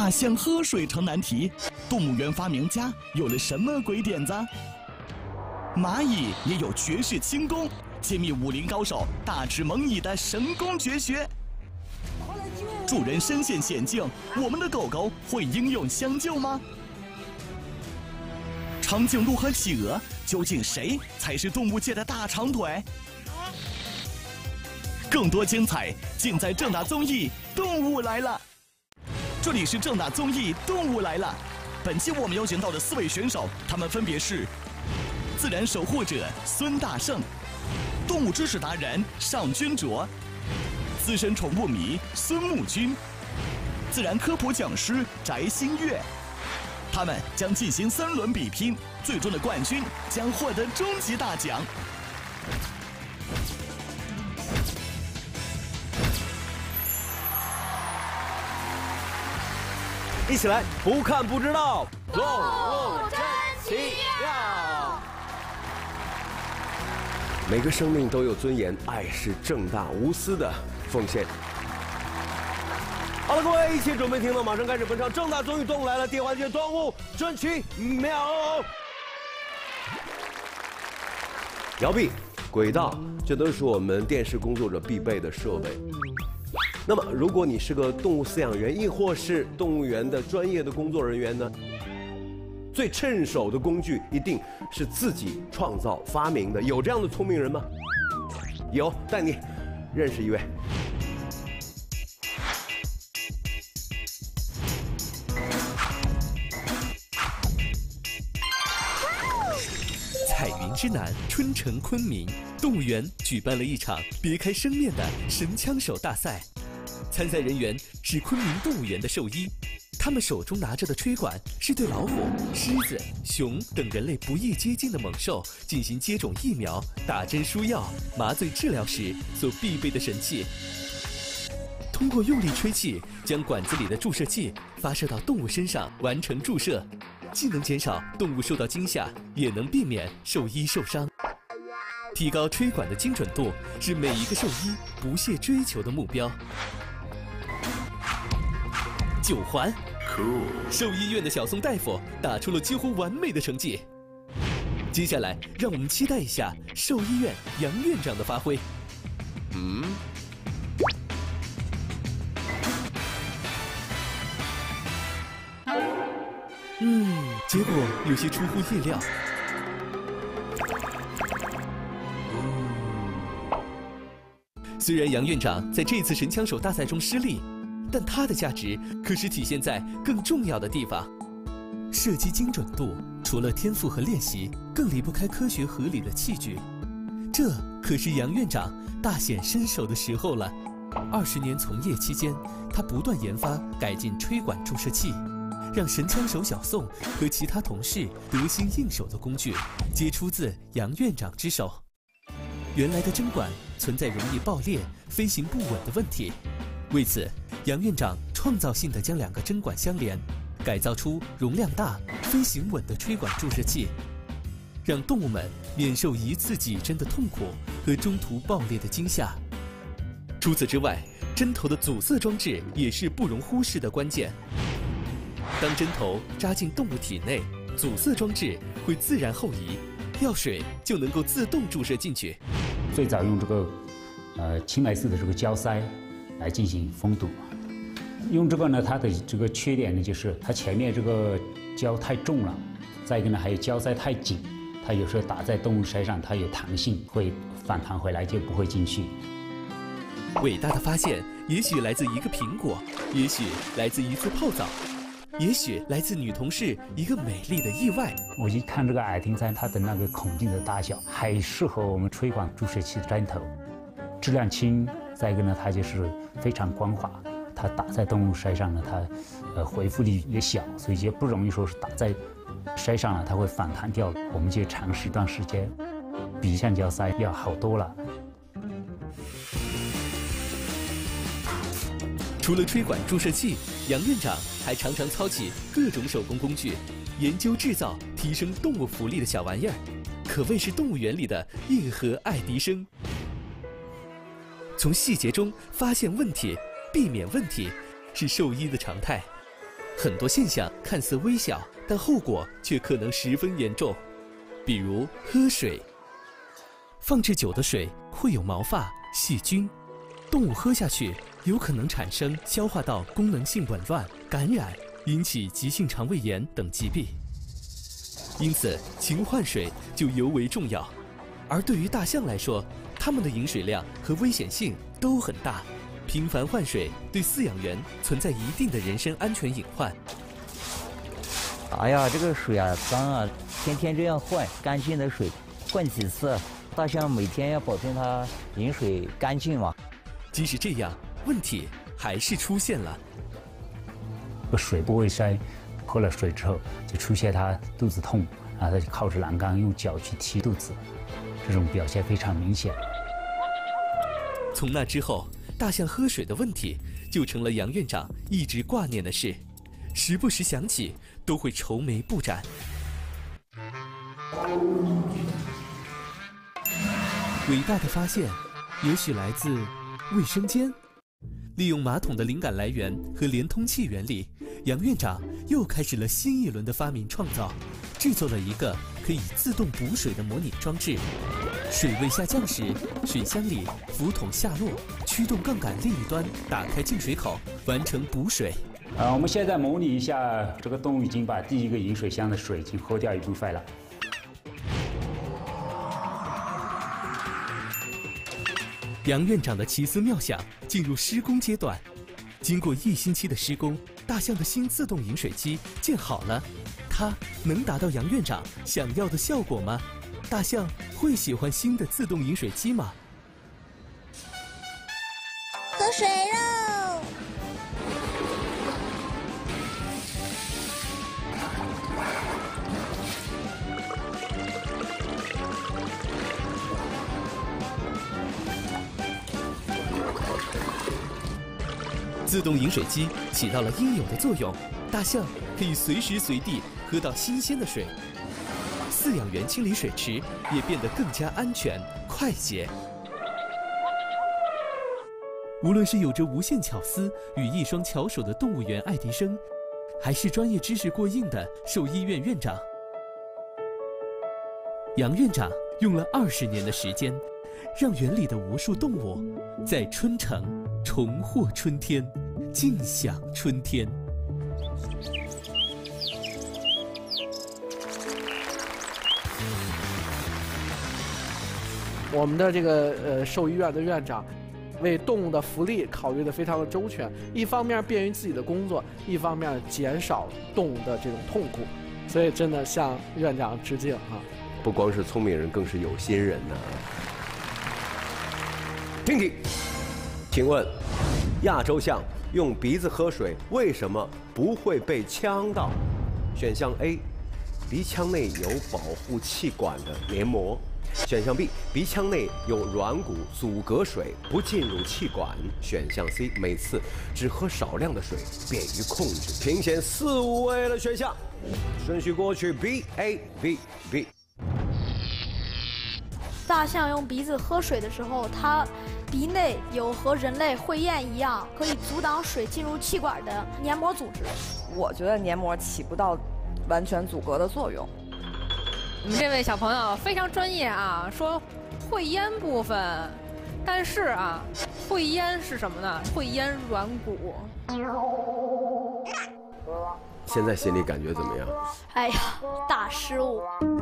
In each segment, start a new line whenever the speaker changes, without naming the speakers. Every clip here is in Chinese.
大象喝水成难题，动物园发明家有了什么鬼点子？蚂蚁也有绝世轻功，揭秘武林高手大智猛蚁的神功绝学。助人身陷险境，我们的狗狗会英勇相救吗？长颈鹿和企鹅，究竟谁才是动物界的大长腿？更多精彩尽在正大综艺《动物来了》。这里是正大综艺《动物来了》，本期我们邀请到的4位选手，他们分别是自然守护者孙大圣、动物知识达人尚君卓、资深宠物迷孙木君、自然科普讲师翟新月。他们将进行3轮比拼，最终的冠军将获得终极大奖。
一起来，不看不知道，动物真奇妙。每个生命都有尊严，爱是正大无私的奉献。好了，各位，一起准备听到，马上开始本场正大综艺《动物来了》第1环节，动物真奇妙。摇臂、轨道，这都是我们电视工作者必备的设备。那么，如果你是个动物饲养员，亦或是动物园的专业的工作人员呢？最趁手的工具一定是自己创造发明的。有这样的聪明人吗？有，带你认识一位。
彩云之南，春城昆明动物园举办了一场别开生面的神枪手大赛。参赛人员是昆明动物园的兽医，他们手中拿着的吹管是对老虎、狮子、熊等人类不易接近的猛兽进行接种疫苗、打针输药、麻醉治疗时所必备的神器。通过用力吹气，将管子里的注射器发射到动物身上完成注射，既能减少动物受到惊吓，也能避免兽医受伤。提高吹管的精准度是每一个兽医不懈追求的目标。9环，兽医院的小宋大夫打出了几乎完美的成绩。接下来，让我们期待一下兽医院杨院长的发挥。结果有些出乎意料。虽然杨院长在这次神枪手大赛中失利，但他的价值可是体现在更重要的地方。射击精准度除了天赋和练习，更离不开科学合理的器具。这可是杨院长大显身手的时候了。20年从业期间，他不断研发改进吹管注射器，让神枪手小宋和其他同事得心应手的工具，皆出自杨院长之手。原来的针管存在容易爆裂、飞行不稳的问题，为此，杨院长创造性地将2个针管相连，改造出容量大、飞行稳的吹管注射器，让动物们免受一次几针的痛苦和中途爆裂的惊吓。除此之外，针头的阻塞装置也是不容忽视的关键。当针头扎进动物体内，阻塞装置会自然后移，药水就能够自动注射进去。
最早用这个青霉素的这个胶塞来进行封堵，用这个呢，它的这个缺点呢，就是它前面这个胶太重了，再一个呢，还有胶塞太紧，它有时候打在动物身上，它有弹性，会反弹回来，就不会进去。
伟大的发现，也许来自一个苹果，也许来自一次泡澡，也许来自女同事一个美丽的意外。
我一看这个矮听山，它的那个孔径的大小，还适合我们吹管注射器的针头，质量轻。再一个呢，它就是非常光滑，它打在动物身上呢，它回复力也小，所以就不容易说是打在身上了它会反弹掉。我们就尝试一段时间，比橡胶塞要好多了。
除了吹管注射器，杨院长还常常操起各种手工工具，研究制造提升动物福利的小玩意儿，可谓是动物园里的硬核爱迪生。从细节中发现问题，避免问题，是兽医的常态。 很多现象看似微小，但后果却可能十分严重。比如喝水，放置久的水会有毛发、细菌，动物喝下去有可能产生消化道功能性紊乱、感染，引起急性肠胃炎等疾病。因此，勤换水就尤为重要。而对于大象来说，它们的饮水量和危险性都很大，频繁换水对饲养员存在一定的人身安全隐患。
哎呀，这个水啊脏啊，天天这样换干净的水，换几次？大象每天要保证它饮水干净嘛。
即使这样，问题还是出现了。
水不会筛，喝了水之后就出现他肚子痛，然后他就靠着栏杆用脚去踢肚子，这种表现非常明显。
从那之后，大象喝水的问题就成了杨院长一直挂念的事，时不时想起都会愁眉不展。伟大的发现，也许来自卫生间。利用马桶的灵感来源和连通器原理，杨院长又开始了新一轮的发明创造，制作了一个可以自动补水的模拟装置。水位下降时，水箱里浮筒下落，驱动杠杆另一端打开进水口，完成补水。
我们现在模拟一下，这个动物已经把第一个饮水箱的水已经喝掉一部分了。
杨院长的奇思妙想进入施工阶段，经过1星期的施工，大象的新自动饮水机建好了。它能达到杨院长想要的效果吗？大象会喜欢新的自动饮水机吗？
喝水喽！
自动饮水机起到了应有的作用，大象可以随时随地喝到新鲜的水，饲养员清理水池也变得更加安全快捷。无论是有着无限巧思与一双巧手的动物园爱迪生，还是专业知识过硬的兽医院院长，杨院长用了20年的时间，让园里的无数动物在春城重获春天，尽享春天。
我们的这个兽医院的院长，为动物的福利考虑得非常的周全，一方面便于自己的工作，一方面减少动物的这种痛苦，所以真的向院长致敬啊！
不光是聪明人，更是有心人呐。听题，请问，亚洲象用鼻子喝水为什么不会被呛到？选项 A， 鼻腔内有保护气管的黏膜。选项 B， 鼻腔内有软骨阻隔水不进入气管。选项 C， 每次只喝少量的水，便于控制。评选4、5位的选项，顺序过去 B A B B。
大象用鼻子喝水的时候，它鼻内有和人类会厌一样可以阻挡水进入气管的黏膜组织。
我觉得黏膜起不到完全阻隔的作用。
我们这位小朋友非常专业啊，说会咽部分，但是啊，会咽是什么呢？会咽软骨。
现在心里感觉怎么样？
哎呀，大失误！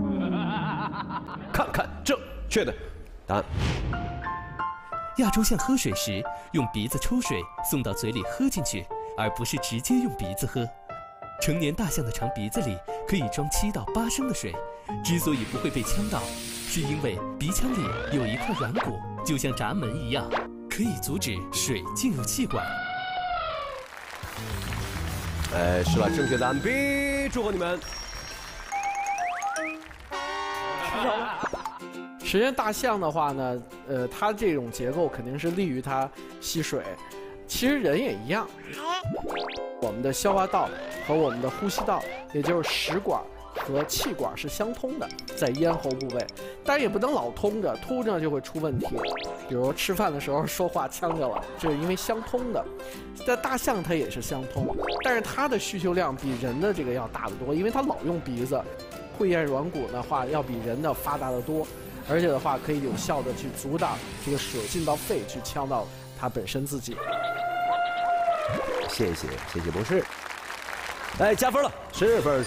看看正确的答案。
亚洲象喝水时用鼻子抽水送到嘴里喝进去，而不是直接用鼻子喝。成年大象的长鼻子里可以装7到8升的水，之所以不会被呛到，是因为鼻腔里有一块软骨，就像闸门一样，可以阻止水进入气管。
是吧？正确答案 B， 祝贺你们。
实际上，大象的话呢，它这种结构肯定是利于它吸水。其实人也一样，我们的消化道和我们的呼吸道，也就是食管和气管是相通的，在咽喉部位，但是也不能老通着，凸着就会出问题。比如吃饭的时候说话呛着了，这是因为相通的。在大象它也是相通，但是它的需求量比人的这个要大得多，因为它老用鼻子。会咽软骨的话要比人的发达得多，而且的话可以有效的去阻挡这个水进到肺去呛到它本身自己。
谢谢博士。哎，加分了，10分。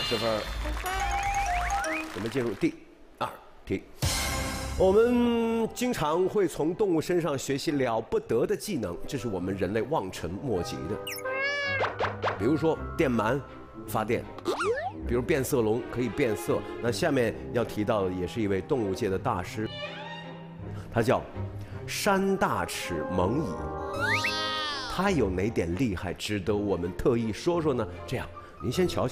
我们进入第2题。我们经常会从动物身上学习了不得的技能，这是我们人类望尘莫及的。比如说电鳗发电，比如变色龙可以变色。那下面要提到的也是一位动物界的大师，他叫山大齿猛蚁。他有哪点厉害，值得我们特意说说呢？这样，您先瞧瞧。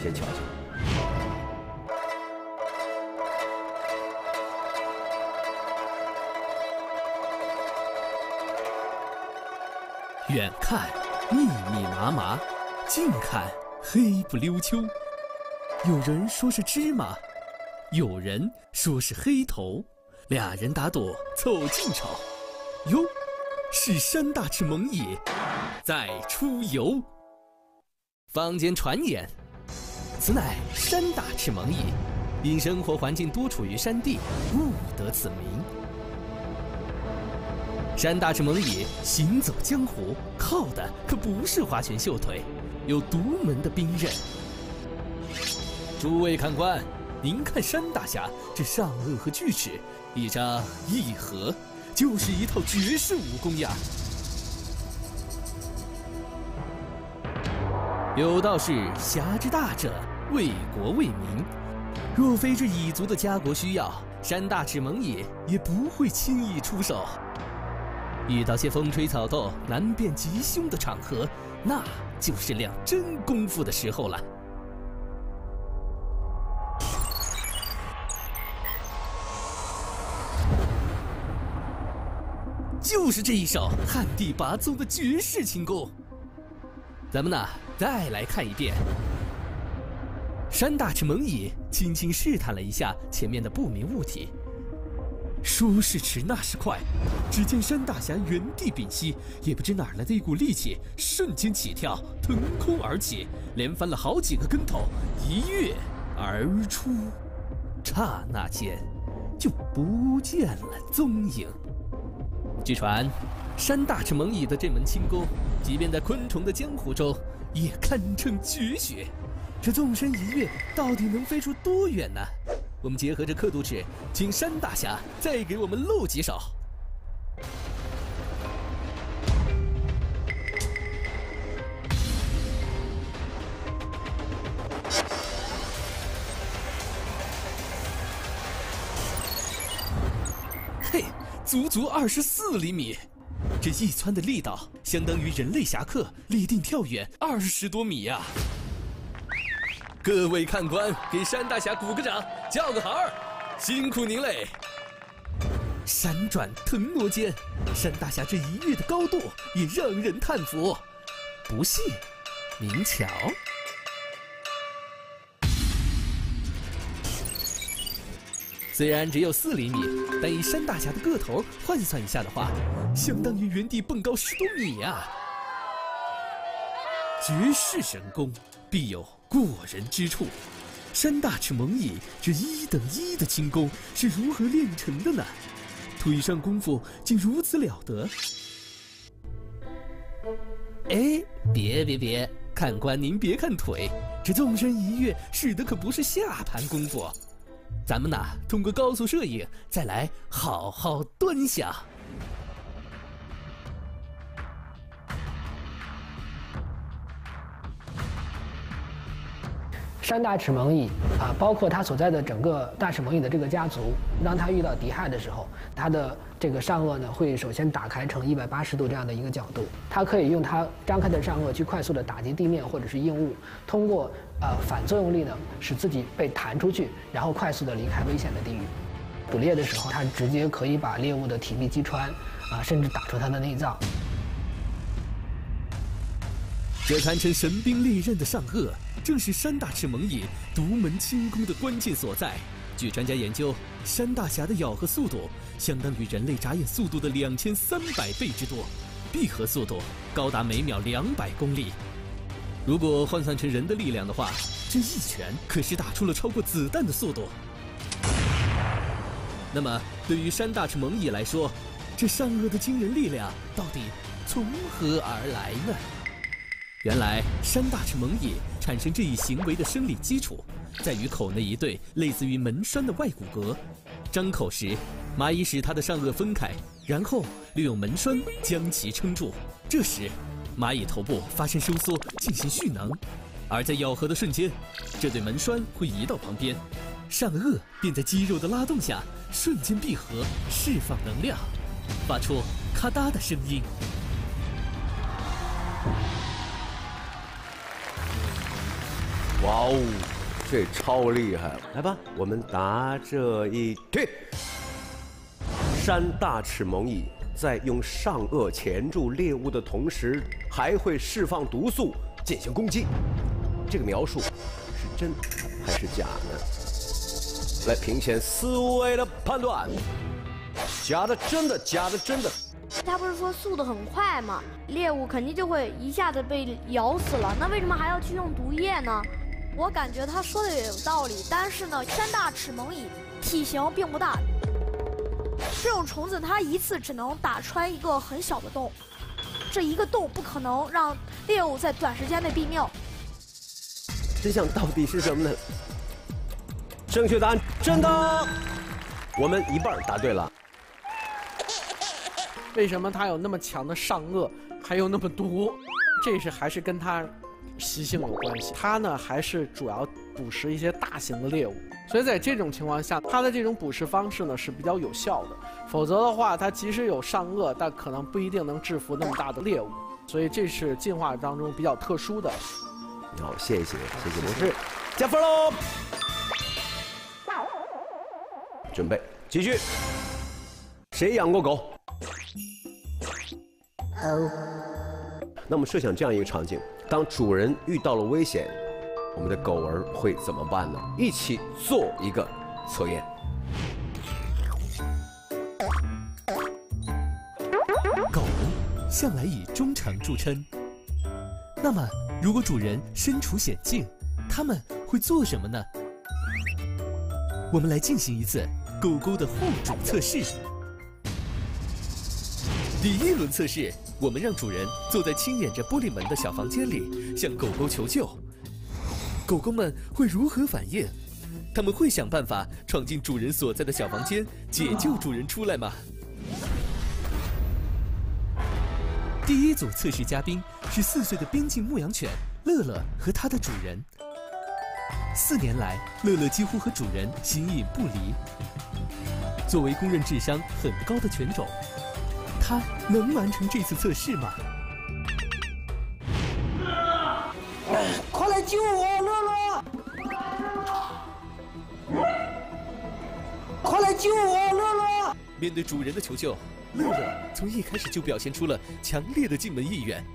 远看密密麻麻，近看黑不溜秋。有人说是芝麻，有人说是黑头，俩人打赌凑近瞅，哟，是山大齿猛蚁在出游。坊间传言，此乃山大齿猛蚁，因生活环境多处于山地，误得此名。山大齿猛蚁行走江湖，靠的可不是花拳绣腿，有独门的兵刃。诸位看官，您看山大侠这上颚和锯齿，一张一合，就是一套绝世武功呀。有道是侠之大者，为国为民。若非这蚁族的家国需要，山大齿猛蚁也不会轻易出手。遇到些风吹草动、难辨吉凶的场合，那就是亮真功夫的时候了。就是这一手旱地拔葱的绝世轻功。咱们呢，再来看一遍。山大齿猛蚁轻轻试探了一下前面的不明物体，说是迟，那是快。只见山大侠原地屏息，也不知哪来的一股力气，瞬间起跳，腾空而起，连翻了好几个跟头，一跃而出，刹那间就不见了踪影。据传，山大齿猛蚁的这门轻功，即便在昆虫的江湖中，也堪称绝学。这纵身一跃，到底能飞出多远呢？我们结合着刻度尺，请山大侠再给我们露几手。嘿，足足24厘米，这一窜的力道相当于人类侠客立定跳远20多米呀！各位看官，给山大侠鼓个掌，叫个好儿，辛苦您嘞！闪转腾挪间，山大侠这一跃的高度也让人叹服。不信，您瞧。虽然只有4厘米，但以山大侠的个头换算一下的话，相当于原地蹦高10多米啊！绝世神功，必有过人之处。山大齿猛蚁这1等1的轻功是如何练成的呢？腿上功夫竟如此了得！哎，别，看官您别看腿，这纵身一跃使的可不是下盘功夫。咱们呢，通过高速摄影再来好好端详。
山大齿猛蚁包括它所在的整个大齿猛蚁的这个家族，当它遇到敌害的时候，它的这个上颚呢会首先打开成180度这样的一个角度，它可以用它张开的上颚去快速的打击地面或者是硬物，通过反作用力呢使自己被弹出去，然后快速的离开危险的地域。捕猎的时候，它直接可以把猎物的体壁击穿甚至打出它的内脏。
这堪称神兵利刃的上颚，正是山大赤虻蚁独门轻功的关键所在。据专家研究，山大侠的咬合速度相当于人类眨眼速度的2300倍之多，闭合速度高达每秒200公里。如果换算成人的力量的话，这一拳可是打出了超过子弹的速度。那么，对于山大赤虻蚁来说，这上颚的惊人力量到底从何而来呢？原来，山大赤虻蚁产生这一行为的生理基础，在于口内一对类似于门栓的外骨骼。张口时，蚂蚁使它的上颚分开，然后利用门栓将其撑住。这时，蚂蚁头部发生收缩，进行蓄能，而在咬合的瞬间，这对门栓会移到旁边，上颚便在肌肉的拉动下瞬间闭合，释放能量，发出咔嗒的声音。
哇哦，这超厉害！来吧，我们答这一题。山大赤虻蚁在用上颚钳住猎物的同时，还会释放毒素进行攻击。这个描述是真还是假呢？来，凭显思维的判断。假的，真的，假的，真的。
他不是说速度很快吗？猎物肯定就会一下子被咬死了，那为什么还要去用毒液呢？我感觉他说的也有道理，但是呢，山大赤虻蚁体型并不大，这种虫子它一次只能打穿一个很小的洞，这一个洞不可能让猎物在短时间内毙命。
真相到底是什么呢？正确答案真的，我们一半答对了。
为什么它有那么强的上颚，还有那么毒？这是还是跟它习性有关系。它呢还是主要捕食一些大型的猎物，所以在这种情况下，它的这种捕食方式呢是比较有效的。否则的话，它即使有上颚，但可能不一定能制服那么大的猎物。所以这是进化当中比较特殊的。
好，谢谢博士，加分喽！准备继续。谁养过狗？那我们设想这样一个场景：当主人遇到了危险，我们的狗儿会怎么办呢？一起做一个测验。
狗向来以忠诚著称，那么如果主人身处险境，它们会做什么呢？我们来进行一次狗狗的护主测试。第一轮测试，我们让主人坐在轻掩着玻璃门的小房间里，向狗狗求救。狗狗们会如何反应？它们会想办法闯进主人所在的小房间，解救主人出来吗？第一组测试嘉宾是4岁的边境牧羊犬乐乐和它的主人。4年来，乐乐几乎和主人形影不离。作为公认智商很高的犬种，它能完成这次测试吗？
快来救我，乐乐！快来救我，乐乐！
面对主人的求救，乐乐从一开始就表现出了强烈的进门意愿。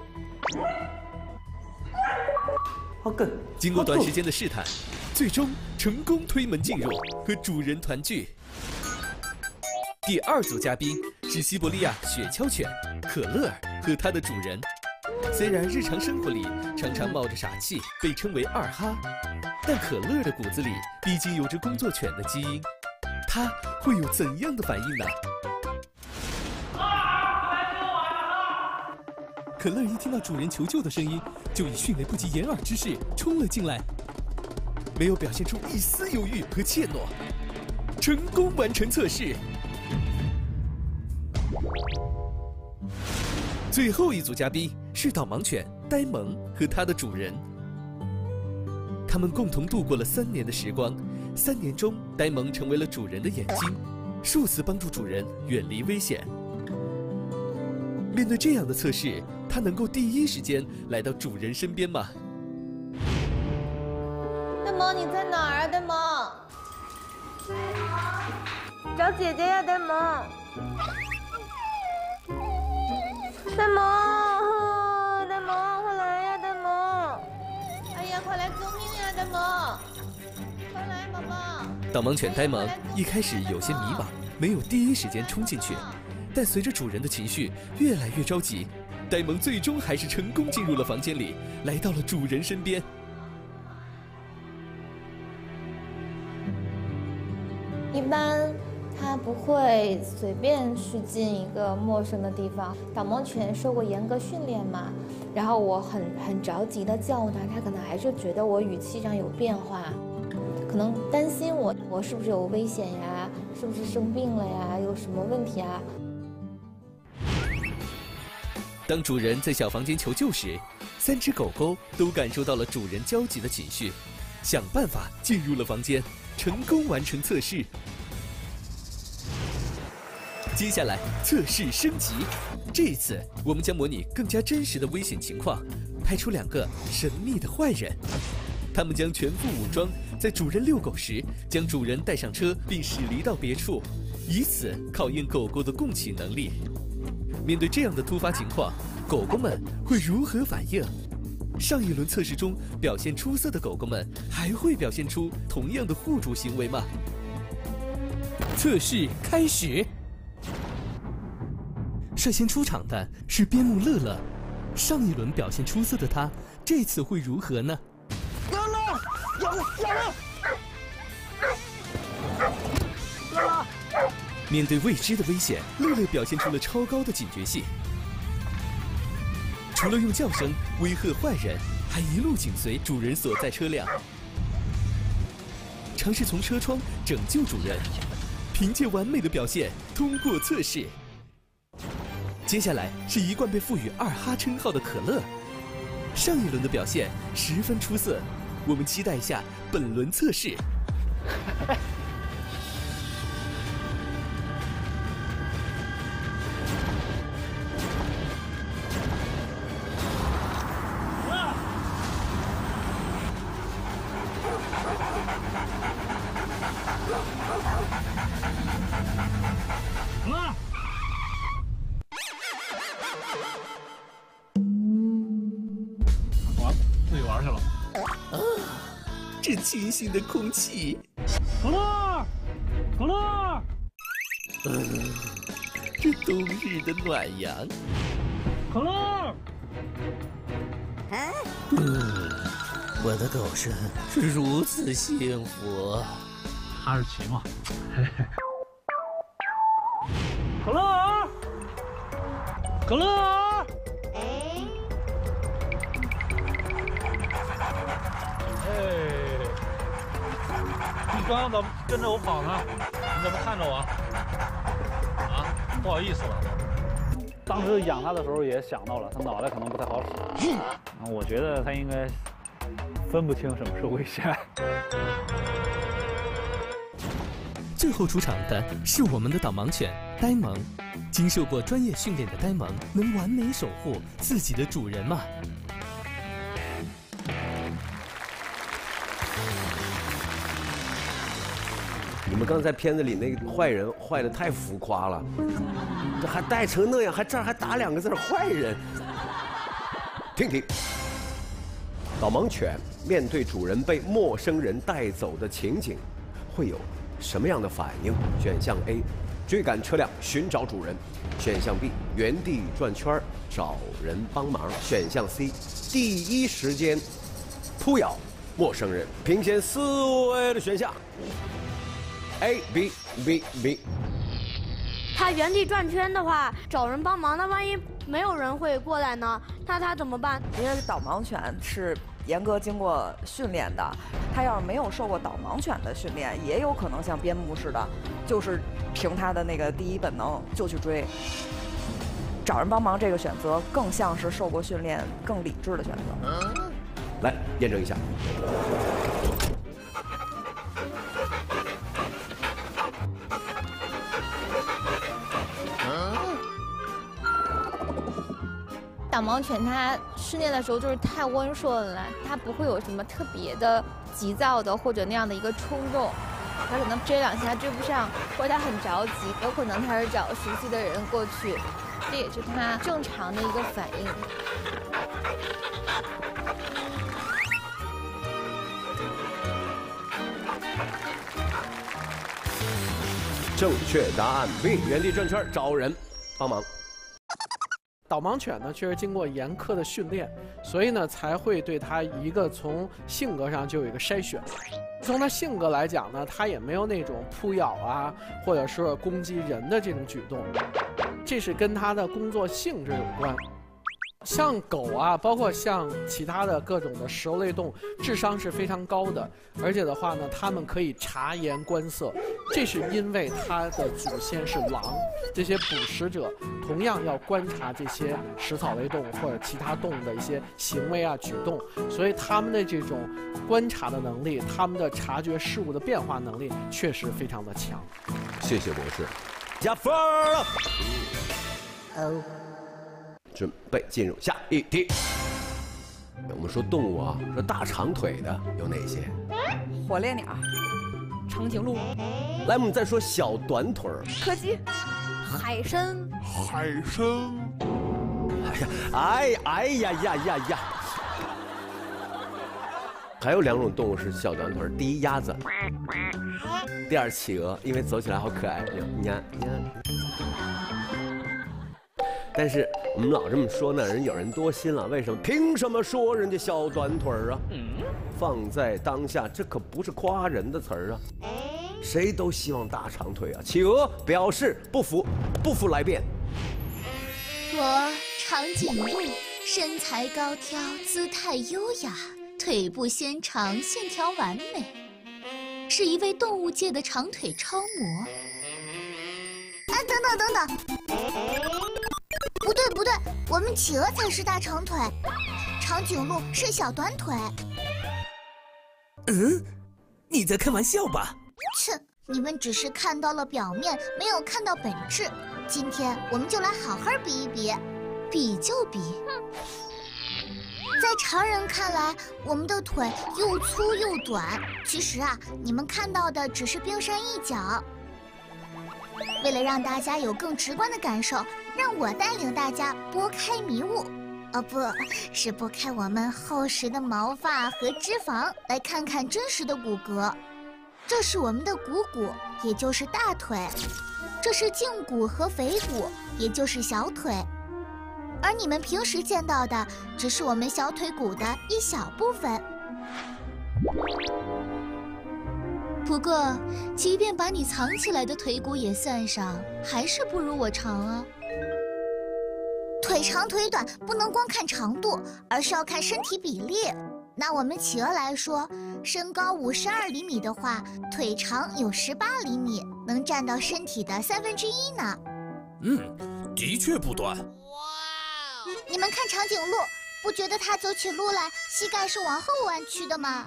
经过短时间的试探，最终成功推门进入，和主人团聚。第二组嘉宾是西伯利亚雪橇犬可乐儿和它的主人。虽然日常生活里常常冒着傻气，被称为二哈，但可乐的骨子里毕竟有着工作犬的基因，它会有怎样的反应呢？可乐一听到主人求救的声音，就以迅雷不及掩耳之势冲了进来，没有表现出一丝犹豫和怯懦，成功完成测试。最后一组嘉宾是导盲犬呆萌和它的主人，他们共同度过了3年的时光。3年中，呆萌成为了主人的眼睛，数次帮助主人远离危险。面对这样的测试，它能够第一时间来到主人身边吗？
呆萌，你在哪儿啊？呆萌，找姐姐呀，呆萌。呆萌，呆萌，快来呀，呆萌！
导盲犬呆萌一开始有些迷茫，没有第一时间冲进去，但随着主人的情绪越来越着急，呆萌最终还是成功进入了房间里，来到了主人身边。
一般它不会随便去进一个陌生的地方。导盲犬受过严格训练嘛，然后我很着急的叫它，它可能还是觉得我语气上有变化，可能担心我是不是有危险呀，是不是生病了呀，有什么问题啊。
当主人在小房间求救时，3只狗狗都感受到了主人焦急的情绪，想办法进入了房间，成功完成测试。接下来测试升级，这一次我们将模拟更加真实的危险情况，派出2个神秘的坏人，他们将全副武装，在主人遛狗时将主人带上车并驶离到别处，以此考验狗狗的共情能力。面对这样的突发情况，狗狗们会如何反应？上一轮测试中表现出色的狗狗们还会表现出同样的互助行为吗？测试开始。率先出场的是边牧乐乐，上一轮表现出色的他，这次会如何呢？
乐乐，乐乐！
面对未知的危险，乐乐表现出了超高的警觉性。除了用叫声威吓坏人，还一路紧随主人所在车辆，尝试从车窗拯救主人。凭借完美的表现，通过测试。接下来是一贯被赋予2哈称号的可乐，上一轮的表现十分出色，我们期待一下本轮测试。这清新的空气，
可乐，可乐，
这冬日的暖阳，
可乐，
我的狗生是如此幸福。
哈士奇嘛，可乐，可乐。你刚刚怎么跟着我跑呢？你怎么看着我？啊，不好意思了。当时养它的时候也想到了，它脑袋可能不太好使。我觉得它应该分不清什么是危险。
最后出场的是我们的导盲犬呆萌，经受过专业训练的呆萌能完美守护自己的主人吗？
你们刚才片子里那个坏人坏得太浮夸了，这还带成那样，这儿还打2个字坏人。听听，导盲犬面对主人被陌生人带走的情景，会有什么样的反应？选项 A， 追赶车辆寻找主人；选项 B， 原地转圈找人帮忙；选项 C， 第一时间扑咬陌生人。评选4位的选项。A B B B，
他原地转圈的话，找人帮忙，那万一没有人会过来呢？那他怎么办？
因为导盲犬是严格经过训练的，它要是没有受过导盲犬的训练，也有可能像边牧似的，就是凭它的那个第一本能就去追。找人帮忙这个选择更像是受过训练、更理智的选择。
来验证一下。
导盲犬它训练的时候就是太温顺了，它不会有什么特别的急躁的或者那样的一个冲动，它可能追2下追不上，或者它很着急，有可能它是找熟悉的人过去，这也是它正常的一个反应。
正确答案 B， 原地转圈找人帮忙。
导盲犬呢，确实经过严苛的训练，所以呢才会对它一个从性格上就有一个筛选。从它性格来讲呢，它也没有那种扑咬啊，或者说攻击人的这种举动，这是跟它的工作性质有关。像狗啊，包括像其他的各种的食肉类动物，智商是非常高的，而且的话呢，它们可以察言观色，这是因为它的祖先是狼，这些捕食者同样要观察这些食草类动物或者其他动物的一些行为啊、举动，所以他们的这种观察的能力，他们的察觉事物的变化能力确实非常的强。
谢谢博士，加分了。准备进入下一题。我们说动物啊，说大长腿的有哪些？
火烈鸟、
长颈鹿。
来，我们再说小短腿儿。
柯基、
海参。
哎呀！还有2种动物是小短腿儿，第一鸭子，第二企鹅，因为走起来好可爱。你看。但是我们老这么说呢，有人多心了。为什么？凭什么说人家小短腿儿啊？放在当下，这可不是夸人的词儿啊！谁都希望大长腿啊！企鹅表示不服来辩。
我长颈鹿，身材高挑，姿态优雅，腿部纤长，线条完美，是一位动物界的长腿超模。
等等，不对，我们企鹅才是大长腿，长颈鹿是小短腿。
你在开玩笑吧？
切，你们只是看到了表面，没有看到本质。今天我们就来好好比一比，比就比。在常人看来，我们的腿又粗又短，其实啊，你们看到的只是冰山一角。为了让大家有更直观的感受，让我带领大家拨开迷雾，不是拨开我们厚实的毛发和脂肪，来看看真实的骨骼。这是我们的股骨，也就是大腿；这是胫骨和腓骨，也就是小腿。而你们平时见到的，只是我们小腿骨的一小部分。
不过，即便把你藏起来的腿骨也算上，还是不如我长啊。
腿长腿短不能光看长度，而是要看身体比例。拿我们企鹅来说，身高52厘米的话，腿长有18厘米，能占到身体的1/3呢。
的确不短。
你们看长颈鹿，不觉得它走起路来膝盖是往后弯曲的吗？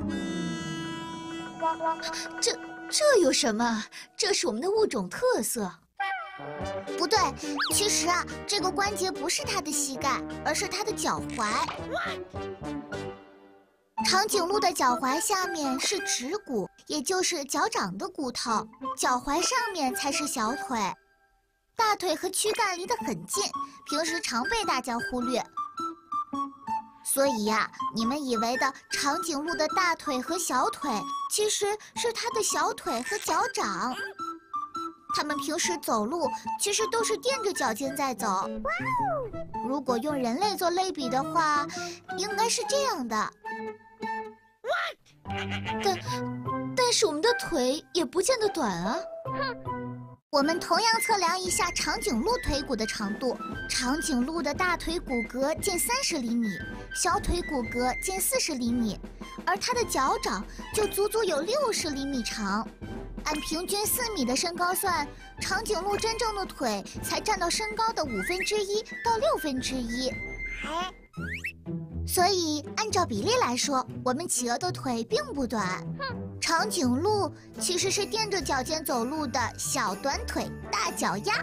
这有什么？这是我们的物种特色。
不对，其实啊，这个关节不是它的膝盖，而是它的脚踝。长颈鹿的脚踝下面是趾骨，也就是脚掌的骨头，脚踝上面才是小腿。大腿和躯干离得很近，平时常被大家忽略。所以呀，你们以为的长颈鹿的大腿和小腿，其实是它的小腿和脚掌。它们平时走路其实都是垫着脚尖在走。如果用人类做类比的话，应该是这样的。
但是我们的腿也不见得短啊。
我们同样测量一下长颈鹿腿骨的长度。长颈鹿的大腿骨骼近30厘米，小腿骨骼近40厘米，而它的脚掌就足足有60厘米长。按平均4米的身高算，长颈鹿真正的腿才占到身高的1/5到1/6。所以按照比例来说，我们企鹅的腿并不短。长颈鹿其实是垫着脚尖走路的小短腿大脚丫。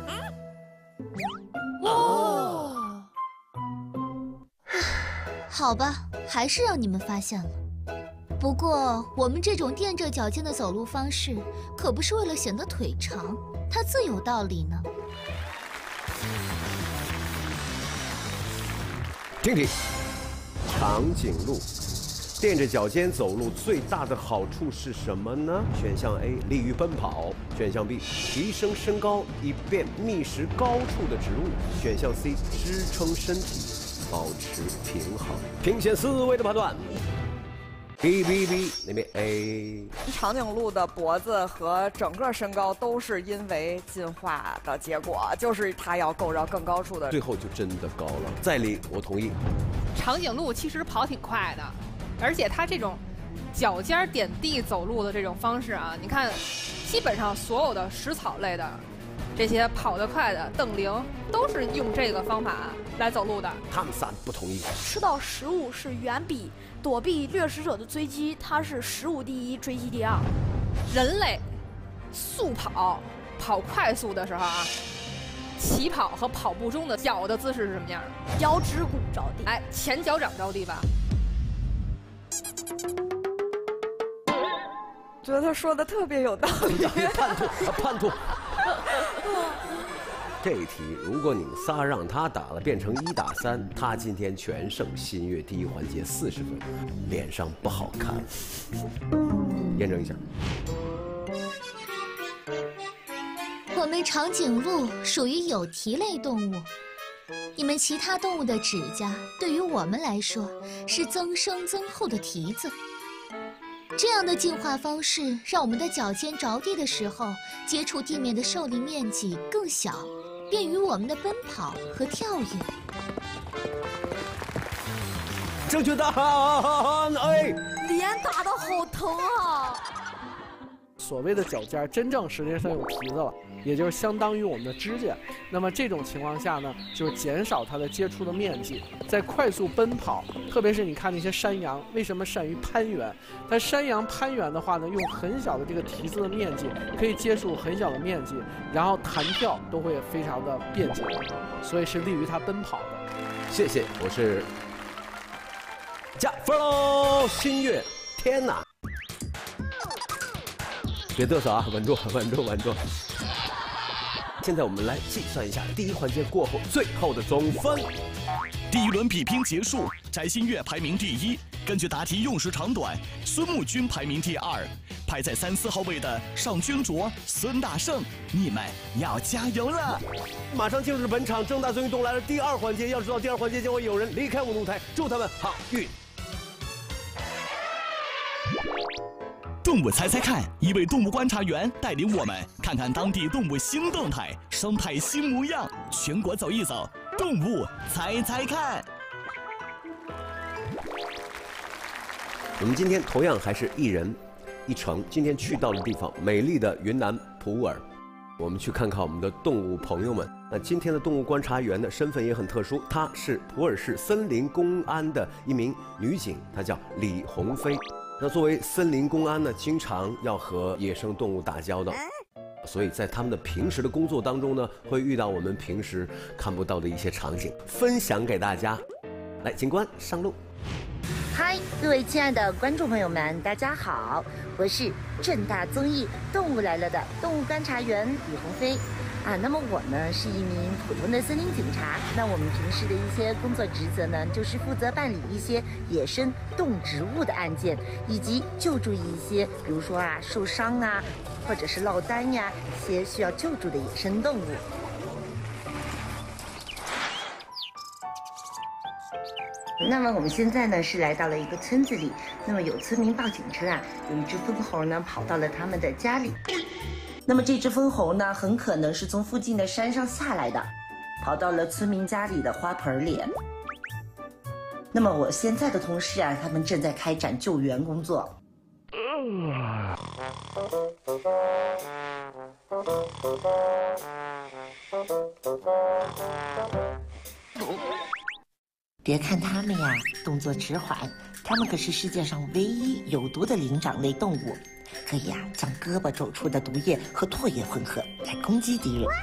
好吧，还是让你们发现了。不过，我们这种垫着脚尖的走路方式，可不是为了显得腿长，它自有道理呢。
听题：长颈鹿踮着脚尖走路最大的好处是什么呢？选项 A 利于奔跑，选项 B 提升身高以便觅食高处的植物，选项 C 支撑身体保持平衡。评选4位的判断。B 那边 A。
长颈鹿的脖子和整个身高都是因为进化的结果，就是它要够着更高处的。
最后就真的高了。在理，我同意。
长颈鹿其实跑挺快的，而且它这种脚尖点地走路的这种方式啊，你看，基本上所有的食草类的这些跑得快的瞪羚都是用这个方法来走路的。
他们仨不同意。
吃到食物是远比躲避掠食者的追击，它是食物第一，追击第二。
人类速跑快速的时候啊，起跑和跑步中的脚的姿势是什么样的？
脚趾骨着地。
哎，前脚掌着地吧。
觉得他说的特别有道理。
叛徒。这一题，如果你们仨让他打了，变成1打3，他今天全胜新月第一环节40分，脸上不好看。验证一下。
我们长颈鹿属于有蹄类动物，你们其他动物的指甲对于我们来说是增生增厚的蹄子。这样的进化方式让我们的脚尖着地的时候，接触地面的受力面积更小，便于我们的奔跑和跳跃。
正确答案 A。
脸打得好疼啊！
所谓的脚尖真正实际上有蹄子了，也就是相当于我们的指甲。那么这种情况下呢，就是减少它的接触的面积，在快速奔跑，特别是你看那些山羊，为什么善于攀援？它山羊攀援的话呢，用很小的这个蹄子的面积可以接触很小的面积，然后弹跳都会非常的便捷，所以是利于它奔跑的。
谢谢，我是加分喽，新月，天哪！别嘚瑟啊，稳住。现在我们来计算一下第一环节过后最后的总分。
第一轮比拼结束，翟新月排名第1。根据答题用时长短，孙木君排名第2。排在3、4号位的尚君卓、孙大圣，你们要加油了！
马上进入本场正大综艺动来了第2环节，要知道第2环节将会有人离开舞台，祝他们好运。
动物猜猜看，一位动物观察员带领我们看看当地动物新动态、生态新模样，全国走一走，动物猜猜看。
我们今天同样还是一人一城，今天去到的地方美丽的云南普洱，我们去看看我们的动物朋友们。那今天的动物观察员的身份也很特殊，她是普洱市森林公安的一名女警，她叫李红飞。那作为森林公安呢，经常要和野生动物打交道，所以在他们的平时的工作当中呢，会遇到我们平时看不到的一些场景，分享给大家。来，警官上路。
嗨，各位亲爱的观众朋友们，大家好，我是正大综艺《动物来了》的动物观察员李红飞。那么我呢是一名普通的森林警察。那我们平时的一些工作职责呢，就是负责办理一些野生动植物的案件，以及救助一些，比如说受伤或者是落单呀，一些需要救助的野生动物。那么我们现在呢是来到了一个村子里，那么有村民报警称有一只疯猴呢跑到了他们的家里。那么这只疯猴呢，很可能是从附近的山上下来的，跑到了村民家里的花盆里。那么我现在的同事他们正在开展救援工作。别看它们动作迟缓，它们可是世界上唯一有毒的灵长类动物。可以将胳膊肘处的毒液和唾液混合来攻击敌人。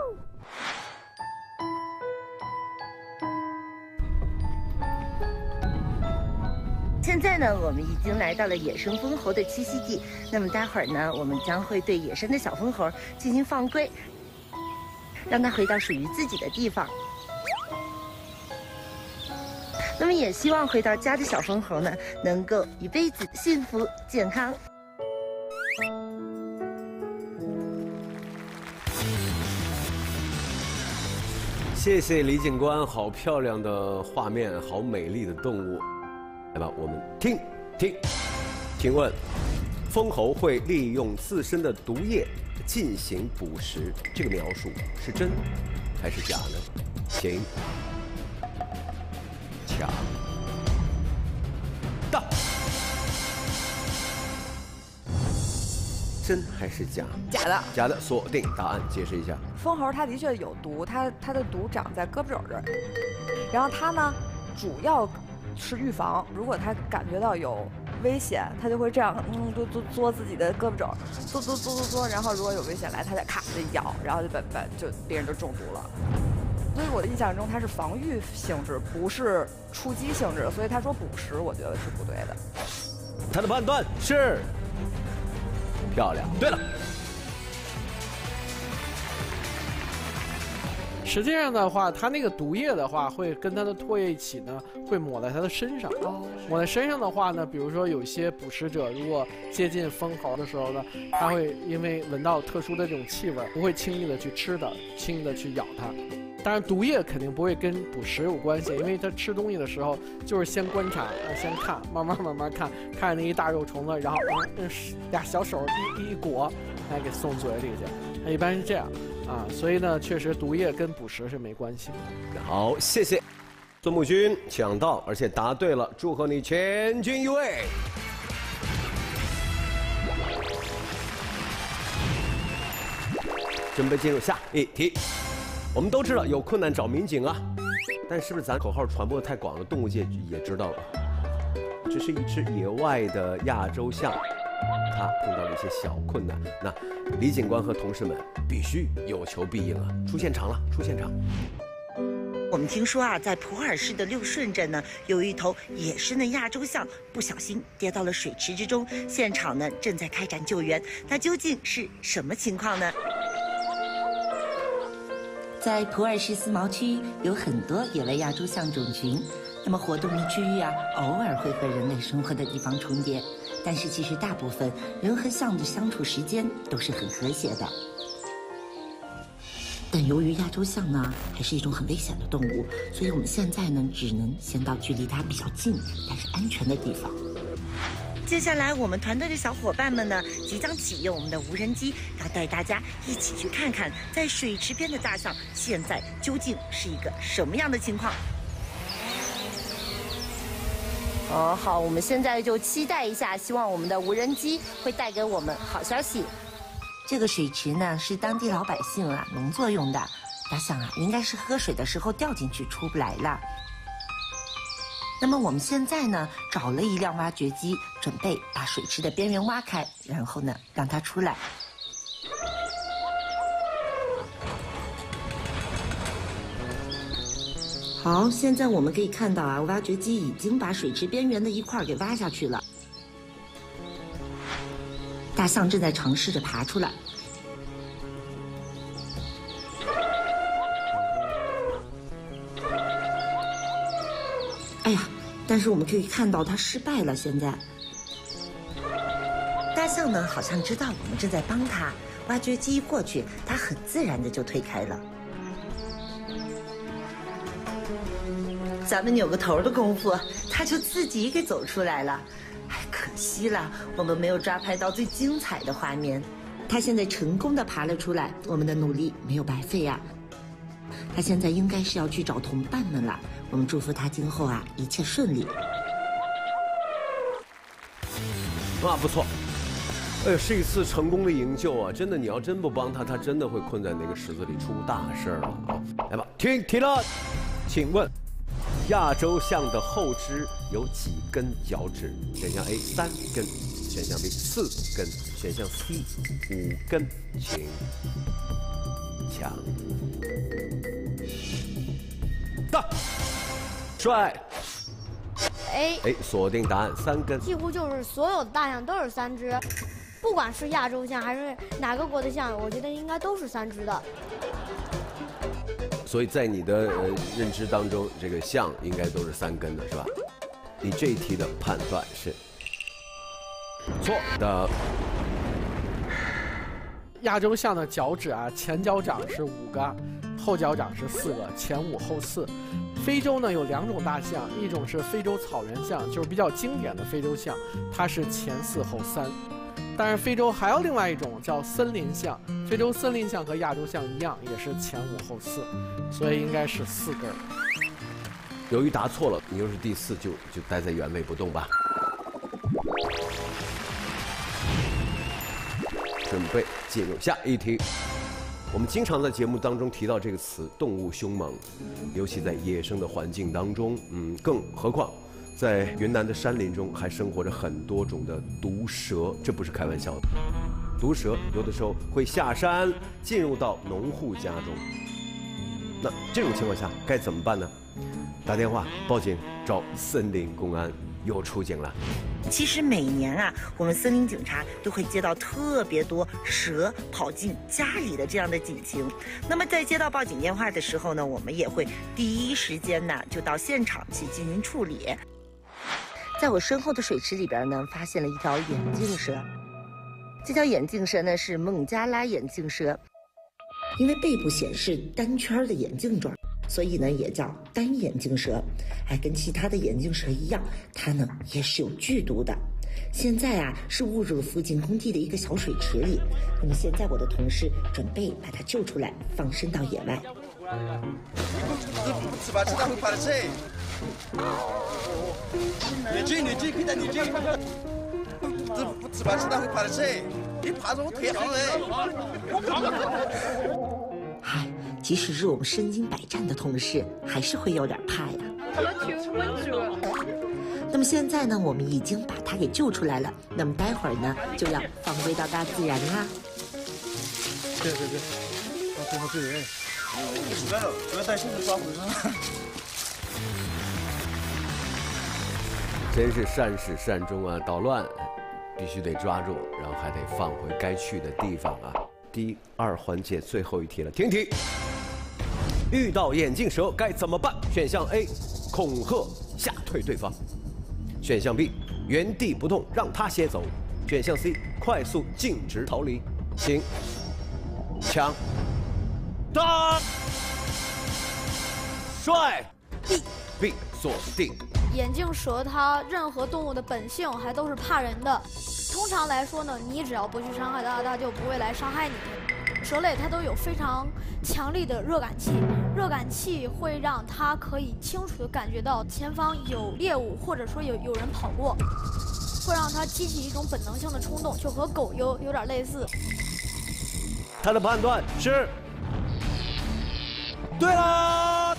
现在呢，我们已经来到了野生疯猴的栖息地。那么待会儿呢，我们将会对野生的小疯猴进行放归，让它回到属于自己的地方。 那么也希望回到家的小封猴呢，能够一辈子幸福健康。
谢谢李警官，好漂亮的画面，好美丽的动物。来吧，我们听。请问，封猴会利用自身的毒液进行捕食，这个描述是真还是假呢？请抢答。真还是假？
假的。
假的，锁定答案，解释一下。
封猴它的确有毒，它的毒长在胳膊肘这儿，然后它呢主要是预防，如果它感觉到有危险，它就会这样，嘬自己的胳膊肘，嘬，然后如果有危险来，它再咔就咬，然后就别人就中毒了。所以我的印象中它是防御性质，不是出击性质，所以他说捕食，我觉得是不对的。
他的判断是漂亮。对了。
实际上的话，它那个毒液的话，会跟它的唾液一起呢，会抹在它的身上。抹在身上的话呢，比如说有一些捕食者如果接近封猴的时候呢，他会因为闻到特殊的这种气味，不会轻易的去吃的，轻易的去咬它。当然，毒液肯定不会跟捕食有关系，因为它吃东西的时候就是先观察，先看，慢慢看那一大肉虫子，然后俩小手一裹，来给送嘴里去。它一般是这样。所以呢，确实毒液跟捕食是没关系的。
好，谢谢孙木君抢到，而且答对了，祝贺你前进一位。准备进入下一题。我们都知道有困难找民警啊，但是不是咱口号传播太广了，动物界也知道了。这是一只野外的亚洲象。他碰到了一些小困难，那李警官和同事们必须有求必应啊！出现场了，出现场。
我们听说啊，在普洱市的六顺镇呢，有一头野生的亚洲象不小心跌到了水池之中，现场呢正在开展救援。那究竟是什么情况呢？在普洱市思茅区有很多野外亚洲象种群，那么活动的区域啊，偶尔会和人类生活的地方重叠。但是其实大部分人和象的相处时间都是很和谐的。但由于亚洲象呢还是一种很危险的动物，所以我们现在呢只能先到距离它比较近但是安全的地方。接下来我们团队的小伙伴们呢即将启用我们的无人机，要带大家一起去看看在水池边的大象现在究竟是一个什么样的情况。好，我们现在就期待一下，希望我们的无人机会带给我们好消息。这个水池呢是当地老百姓啊农作用的，大象啊应该是喝水的时候掉进去出不来了。那么我们现在呢找了一辆挖掘机，准备把水池的边缘挖开，然后呢让它出来。好，现在我们可以看到啊，挖掘机已经把水池边缘的一块给挖下去了。大象正在尝试着爬出来。哎呀，但是我们可以看到它失败了。现在，大象呢好像知道我们正在帮它，挖掘机一过去，它很自然的就推开了。咱们扭个头的功夫，它就自己给走出来了。哎，可惜了，我们没有抓拍到最精彩的画面。它现在成功的爬了出来，我们的努力没有白费呀。它现在应该是要去找同伴们了。我们祝福它今后啊一切顺利。
不错。哎呦，是一次成功的营救啊！真的，你要真不帮它，它真的会困在那个池子里出大事了啊！来吧，听题了，请问。亚洲象的后肢有几根脚趾？选项 A 3根，选项 B 4根，选项 C 5根，请抢答。帅
A
锁定答案，3根。
几乎就是所有的大象都是3只，不管是亚洲象还是哪个国的象，我觉得应该都是3只的。
所以在你的认知当中，这个象应该都是3根的，是吧？你这一题的判断是错的。
亚洲象的脚趾啊，前脚掌是5个，后脚掌是4个，前5后4。非洲呢有2种大象，一种是非洲草原象，就是比较经典的非洲象，它是前4后3。但是非洲还有另外一种叫森林象，非洲森林象和亚洲象一样，也是前5后4，所以应该是4根。
由于答错了，你又是第4，就待在原位不动吧。准备进入下一题。我们经常在节目当中提到这个词“动物凶猛”，尤其在野生的环境当中，更何况在云南的山林中还生活着很多种的毒蛇，这不是开玩笑的。毒蛇有的时候会下山进入到农户家中，那这种情况下该怎么办呢？打电话报警找森林公安，又出警了。
其实每年啊，我们森林警察都会接到特别多蛇跑进家里的这样的警情。那么在接到报警电话的时候呢，我们也会第一时间呢就到现场去进行处理。在我身后的水池里边呢，发现了一条眼镜蛇。这条眼镜蛇呢是孟加拉眼镜蛇，因为背部显示单圈的眼镜状，所以呢也叫单眼镜蛇。跟其他的眼镜蛇一样，它呢也是有剧毒的。现在啊是误入了附近工地的一个小水池里。那么现在我的同事准备把它救出来，放生到野外。
不吃吧，吃它会爬得起。你进，可以带你进。不吃吧，吃它会爬得起。你爬着我腿好
哎，即使是我们身经百战的同事，还是会有点怕呀。那么现在呢，我们已经把它给救出来了。那么待会儿呢，就要放归到大自然啦。
对，到最后对人。不要担心，抓回来。
真是善始善终啊！捣乱必须得抓住，然后还得放回该去的地方啊。第2环节最后一题了，听题。遇到眼镜蛇该怎么办？选项 A， 恐吓吓退对方；选项 B， 原地不动让它先走；选项 C， 快速径直逃离。请抢答。帅 B 锁定。
眼镜蛇它任何动物的本性还都是怕人的，通常来说呢，你只要不去伤害它，它就不会来伤害你。蛇类它都有非常强力的热感器，热感器会让它可以清楚地感觉到前方有猎物，或者说有人跑过，会让它激起一种本能性的冲动，就和狗有点类似。
他的判断是对了。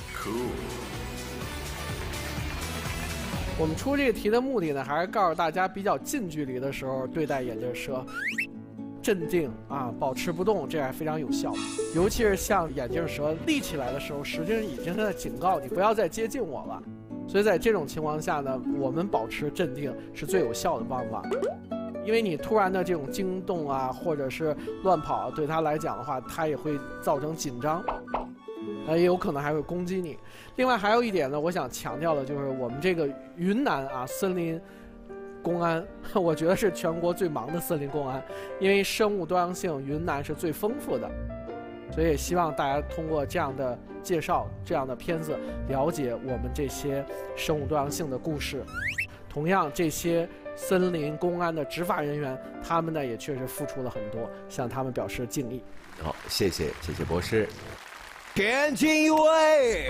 我们出这个题的目的呢，还是告诉大家比较近距离的时候对待眼镜蛇，镇定啊，保持不动，这样非常有效。尤其是像眼镜蛇立起来的时候，实际上已经是在警告你不要再接近我了。所以在这种情况下呢，我们保持镇定是最有效的方法。因为你突然的这种惊动啊，或者是乱跑，对它来讲的话，它也会造成紧张。也有可能还会攻击你。另外还有一点呢，我想强调的就是我们这个云南啊森林公安，我觉得是全国最忙的森林公安，因为生物多样性云南是最丰富的，所以也希望大家通过这样的介绍、这样的片子，了解我们这些生物多样性的故事。同样，这些森林公安的执法人员，他们呢也确实付出了很多，向他们表示敬意。
好，谢谢博士。田径一位，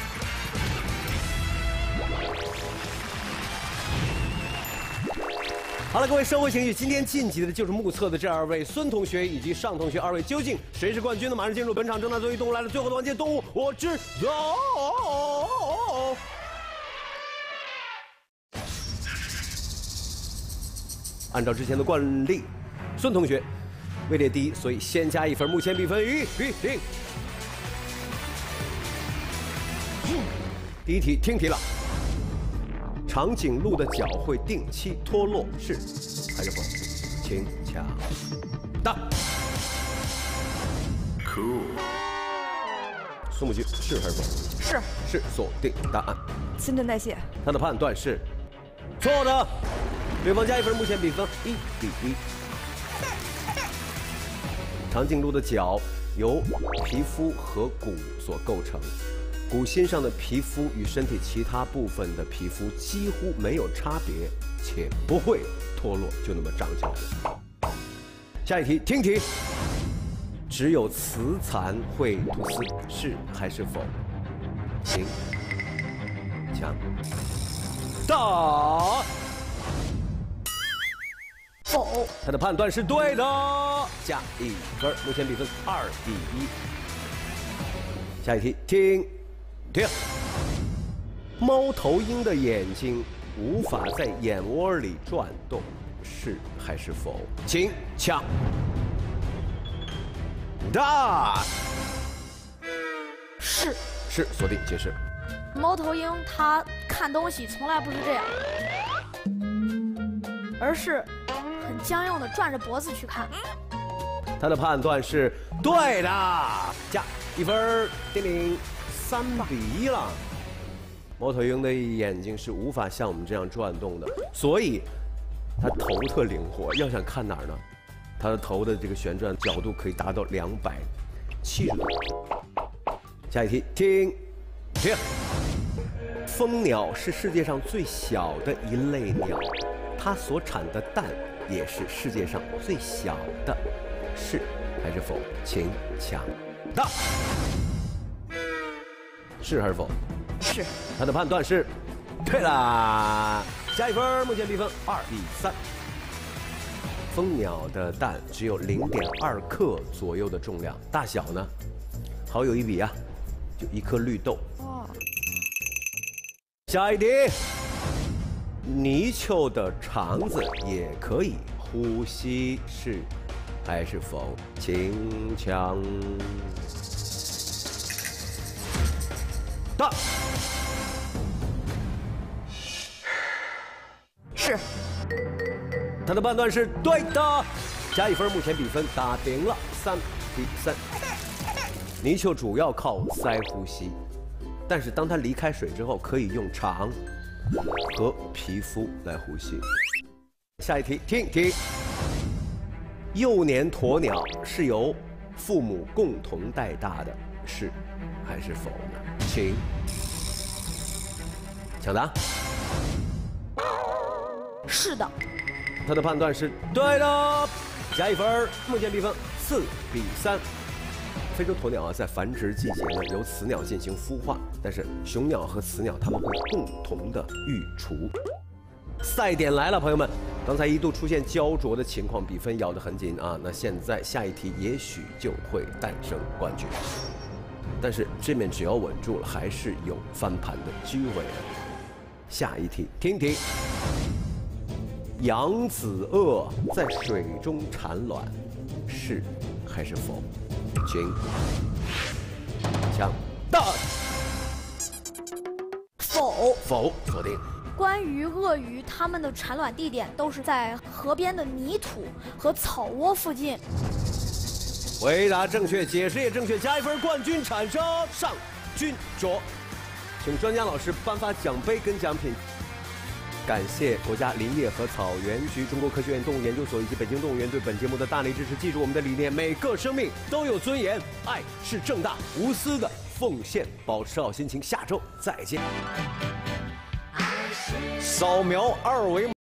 好了，各位社会情绪，今天晋级的就是目测的这2位孙同学以及尚同学2位，究竟谁是冠军呢？马上进入本场正大综艺动物来了最后的环节，动物我知道。按照之前的惯例，孙同学位列第1，所以先加1分，目前比分1-0。第1题，听题了。长颈鹿的脚会定期脱落，是还是否？请抢答。 宋母鸡是还是否？
是。
是，锁定答案。
新陈代谢。
他的判断是错的，对方加1分，目前比分1比1。长颈鹿的脚由皮肤和骨所构成，骨心上的皮肤与身体其他部分的皮肤几乎没有差别，且不会脱落，就那么长起来了。下一题，听题。只有雌蚕会吐丝，是还是否？请抢答。
否。
他的判断是对的，加1分，目前比分2比1。下一题，听。猫头鹰的眼睛无法在眼窝里转动，是还是否？请抢答。
是。
是，锁定解释。
猫头鹰它看东西从来不是这样，而是很僵硬的转着脖子去看。
他的判断是对的，加1分，叮铃，3比1了。猫头鹰的眼睛是无法像我们这样转动的，所以它头特灵活。要想看哪儿呢？它的头的这个旋转角度可以达到270度。下一题，听。蜂鸟是世界上最小的一类鸟，它所产的蛋也是世界上最小的，是还是否？请抢答。是还是否？
是。
他的判断是对啦，加1分，目前比分2比3。蜂鸟的蛋只有0.2克左右的重量，大小呢，好有一比啊，就1颗绿豆。下一题，泥鳅的肠子也可以呼吸，是还是否？请抢答。
是。
他的判断是对的，加1分，目前比分打平了3比3。泥鳅主要靠鳃呼吸，但是当它离开水之后，可以用肠和皮肤来呼吸。下一题，听题。幼年鸵鸟是由父母共同带大的，是还是否呢？请抢答。
是的。
他的判断是对的，加1分，目前比分4比3。非洲鸵鸟啊，在繁殖季节呢，由雌鸟进行孵化，但是雄鸟和雌鸟它们会共同的育雏。赛点来了，朋友们，刚才一度出现焦灼的情况，比分咬得很紧啊。那现在下一题也许就会诞生冠军，但是这面只要稳住了，还是有翻盘的机会的。下一题，听题。扬子鳄在水中产卵，是还是否？请抢答。
否。
否，锁定。
关于鳄鱼，它们的产卵地点都是在河边的泥土和草窝附近。
回答正确，解释也正确，加1分，冠军产生，上君卓。请专家老师颁发奖杯跟奖品。感谢国家林业和草原局、中国科学院动物研究所以及北京动物园对本节目的大力支持。记住我们的理念：每个生命都有尊严，爱是正大无私的奉献。保持好心情，下周再见。扫描2维码。